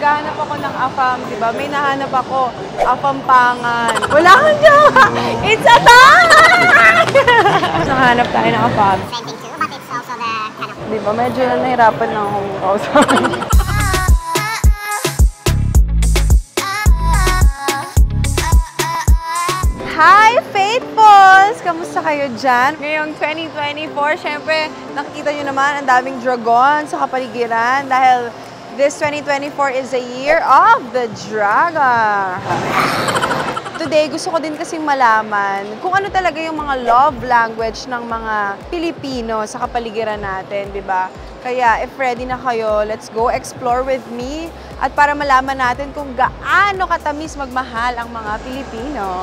Naghahanap ako ng AFAM, di ba? May nahanap ako, AFAMpangan. Wala kang jowa! It's a tie! Nakahanap tayo ng AFAM. Trending too, but it's also the kind of... Di ba? Medyo na nahirapan na akong kausapin. Hi, Faithfuls! Kamusta kayo dyan? Ngayong 2024, syempre, nakikita nyo naman ang daming dragon sa kapaligiran dahil this 2024 is a year of the dragon. Today, gusto ko din kasing malaman kung ano talaga yung mga love language ng mga Pilipino sa kapaligiran natin, di ba? Kaya, if ready na kayo, let's go explore with me at para malaman natin kung gaano katamis magmahal ang mga Pilipino.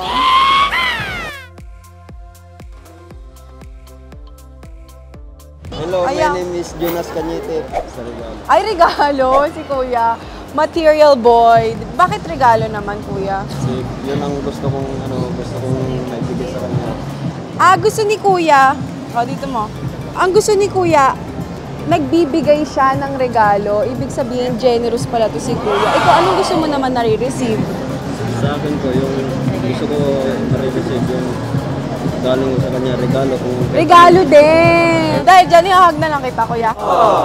Hello, my name is Jonas Cañete. Ay, regalo si Kuya. Material boy. Bakit regalo naman, Kuya? Kasi yun ang gusto kong maibigay sa kanya. Gusto ni Kuya. Dito mo. Ang gusto ni Kuya, nagbibigay siya ng regalo. Ibig sabihin, generous pala to si Kuya. Ikaw, anong gusto mo naman nare-receive? Sa akin ko, yung gusto ko nare-receive yung galing sa kanya regalo. Regalo din! Dahil dyan, ihahag na lang kita, Kuya.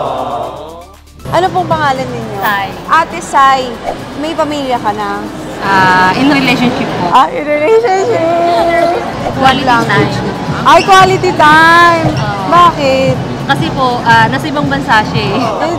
Ano pong pangalan ninyo? Sai. Ate Sai, may pamilya ka na? In relationship po. In relationship! Quality time. Ay, quality time! Bakit? Kasi po, nasa ibang bansa siya eh.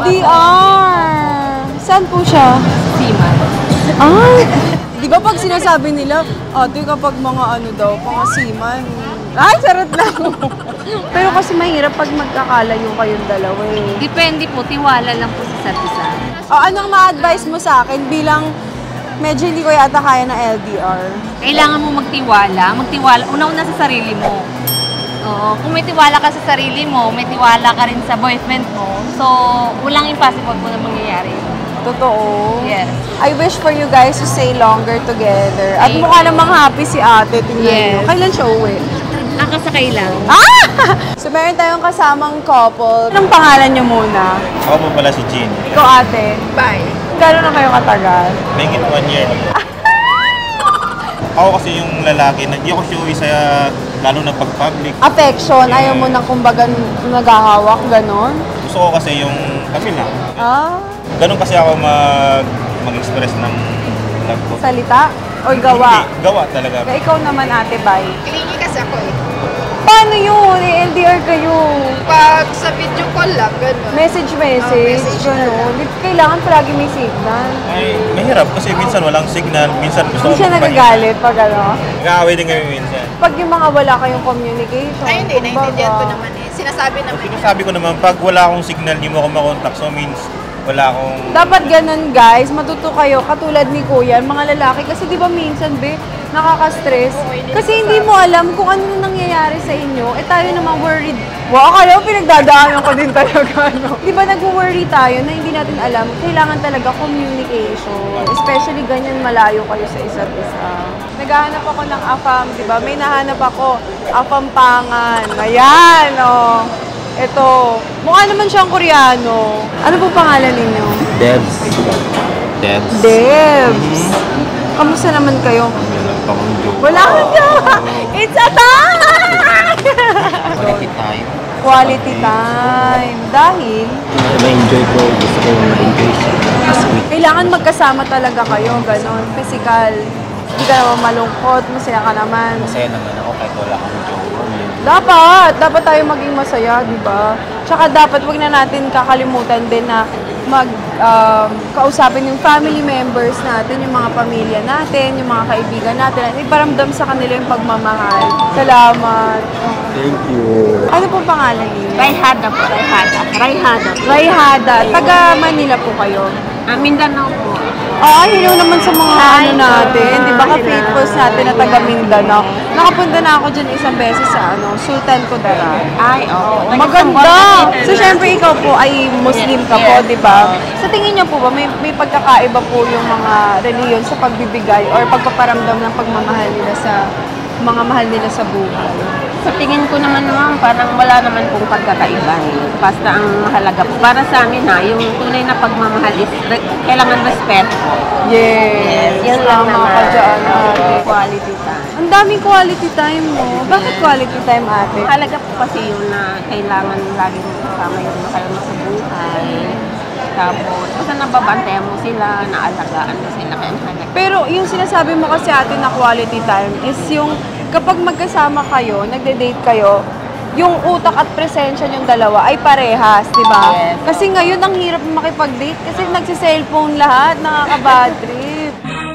LDR! Saan po siya? Seaman. Ay! Di ba pag sinasabi nila, ate kapag mga ano daw, mga seaman, ay, charot lang. Pero kasi mahirap pag magkakalayo kayong dalawa eh. Depende po, tiwala lang po sa isa't isa. Anong ma-advise mo sa akin bilang medyo hindi ko yata kaya na LDR? Kailangan mo magtiwala. Una-una sa sarili mo. Oo, kung may tiwala ka sa sarili mo, may tiwala ka rin sa boyfriend mo, so walang impossible po na mangyayari. Totoo. Yes. I wish for you guys to stay longer together. At mukha namang happy si ate. Tingnan Yes. nyo. Kailan siya uwi? Nakasakay lang. So meron tayong kasamang couple. Anong pangalan niyo muna? Ako po pala si Jean. Ikaw ate. Bye. Gano'n na kayo katagal? Mahigit 1 year na po. Ako kasi yung lalaki na hindi ako showy sa lalo na pag-public. Affection, Yeah. ayaw mo na kumbaga naghahawak, gano'n? Gusto ko kasi yung kami lang. Ganun kasi ako mag-express ng love ko. Salita? O gawa? Hindi, gawa talaga. Kaya ikaw naman ate, bye. Clingy kasi ako eh. Paano yun? LDR kayo. Pag sa video call lang, gano'n. Message, message gano'n. Kailangan palagi may signal. Ay, mahirap kasi minsan walang signal, minsan gusto Hindi ko siya nagagalit pag ano? Nag-aaway din kami minsan. Pag yung mga wala kayong communication. Ay, hindi. Naintindihan ko naman eh. Sinasabi naman niya. Sabi ko naman, pag wala akong signal, hindi mo ako makontak. So means, wala akong... Dapat ganun guys, matuto kayo katulad ni Kuya, mga lalaki. Kasi di ba minsan be, nakaka-stress. Kasi hindi mo alam kung ano nangyayari sa inyo. Eh tayo naman worried. Wow, akala mo pinagdadaanan ko din talaga. No? Di ba nag-worry tayo na hindi natin alam, kailangan talaga communication. Especially ganyan malayo kayo sa isa't isa. Naghahanap ako ng AFAM, di ba? May nahanap ako, AFAMpangan. Ayan, oh. Ito, mukha naman siyang Koreano. Ano po pangalan ninyo? Debs. Debs. Debs. Kamusta naman kayo? Wala kang jowa! It's a tie! Quality time. Quality time. Dahil, Ma-enjoy ko. Gusto ko ma-enjoy siya. kailangan magkasama talaga kayo, ganon. Physical. Hindi ka naman malungkot, masaya ka naman. Masaya naman ako kahit wala akong jowa. Dapat tayo maging masaya, di ba? Tsaka dapat wag na natin kakalimutan din na kausapin yung family members natin, yung mga pamilya natin, yung mga kaibigan natin, at iparamdam sa kanila yung pagmamahal. Salamat. Thank you. Ano po pangalan niyo? Rayhada po, Rayhada. Rayhada. Taga Manila po kayo? Mindanao po. Hello naman sa mga ano natin, di ba ka-faithfuls natin na taga Mindanao. Nakapunta na ako dyan isang beses sa Sultan Kudarat. Ay, oo. Maganda! So, syempre, ikaw po ay Muslim ka po, di ba? Sa tingin niyo po ba, may pagkakaiba po yung mga reliyon sa pagbibigay or pagpaparamdam ng pagmamahal nila sa mga mahal nila sa buhay? Sa tingin ko naman parang wala naman pong pagkakaiba eh. Basta ang mahalaga po. Para sa amin yung tunay na pagmamahal is kailangan respeto po. Yes. Yun lang Tama naman. ka dyan, ate. Quality time. Ang daming quality time mo. Bakit quality time, ate? Mahalaga po kasi yun na kailangan lagi mo kasama yung nakalama sa buhay. Tapos, basta nababantayan mo sila, naalagaan mo sila, kaya mahalaga. Pero yung sinasabi mo kasi ate na quality time is yung kapag magkasama kayo, nagde-date kayo, yung utak at presensya yung dalawa ay parehas, di ba? Yes. Kasi ngayon ang hirap makipag-date kasi nagsi-cellphone lahat, nakaka-bad trip.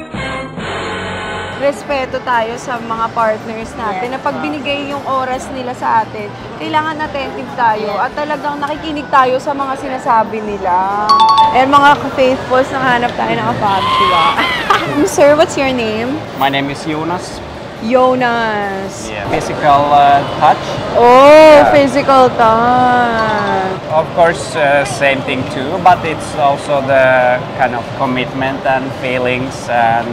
Respeto tayo sa mga partners natin na pag binigay yung oras nila sa atin, kailangan attentive tayo at talagang nakikinig tayo sa mga sinasabi nila. And mga faithfuls, nakahanap tayo ng kapagsiwa. Sir, what's your name? My name is Jonas. Jonas. Physical touch. Oh, physical touch. Of course, same thing too, but it's also the kind of commitment and feelings and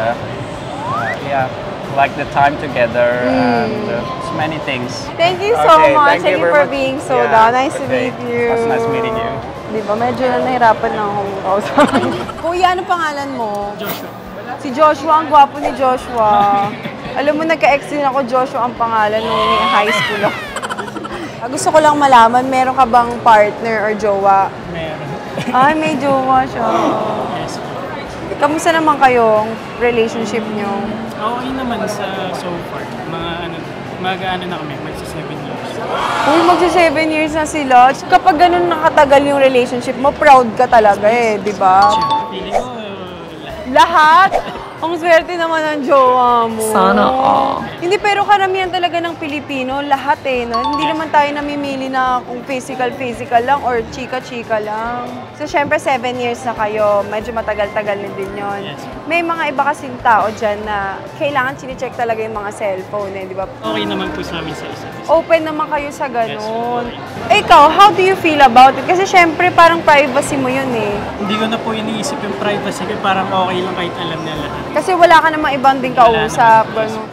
like the time together and so many things. Thank you so Okay, much. thank you for very much. being so Yeah, down. Nice to okay. meet you. It was nice meeting you. Di ba? Medyo nahirapan na akong kausapin. Kuya, ano pangalan mo? Joshua. Si Joshua, ang gwapo ni Joshua. Alam mo, nagka-ex din ako, Joshua ang pangalan nung high school ako. Gusto ko lang malaman, meron ka bang partner or jowa? Meron. Ay, may jowa siya. Yes. Kamusta naman kayong relationship nyo? Okay naman sa so far. Mag-ano na kami, magsa 7 years. Uy, magsi 7 years na sila. Kapag ganun nakatagal yung relationship mo, proud ka talaga eh, di ba? Feeling ko, Lahat? Ang swerte naman ng jowa mo. Sana all. Hindi, pero karamihan talaga ng Pilipino, lahat eh. No? Hindi naman tayo namimili na kung physical lang or chika-chika lang. So, syempre, 7 years na kayo. Medyo matagal-tagal na din yun. Yes. May mga iba kasing tao dyan na kailangan chinecheck talaga yung mga cellphone eh, di ba? okay naman po sa amin sa isa't isa. Open naman kayo sa ganun. Ikaw, how do you feel about it? Kasi syempre, parang privacy mo yun eh. Hindi ko na po iniisip yung privacy ko. Parang okay lang kahit alam na lahat. Kasi wala ka namang ibang din kausap. Ganun.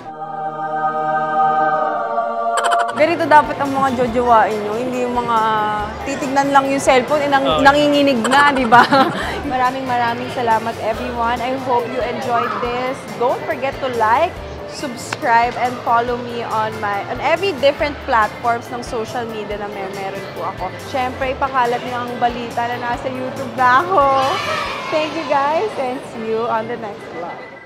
Ganito dapat ang mga jojowain nyo. Hindi yung mga titignan lang yung cellphone, nanginginig na, di ba? Maraming salamat everyone. I hope you enjoyed this. Don't forget to like, subscribe, and follow me on every different platforms ng social media na meron po ako. Siyempre, ipakalat niyo ang balita na nasa YouTube na ako. Thank you guys and see you on the next vlog.